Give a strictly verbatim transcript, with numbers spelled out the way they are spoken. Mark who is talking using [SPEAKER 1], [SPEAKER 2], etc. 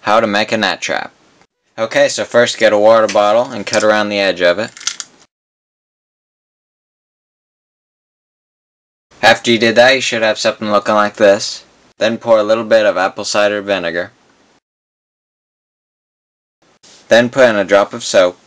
[SPEAKER 1] How to make a gnat trap. Okay, so first get a water bottle and cut around the edge of it. After you did that, you should have something looking like this. Then pour a little bit of apple cider vinegar. Then put in a drop of soap.